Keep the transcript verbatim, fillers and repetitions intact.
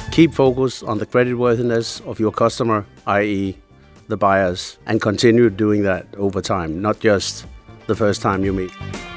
Keep focus on the creditworthiness of your customer, that is the buyers, and continue doing that over time, not just the first time you meet.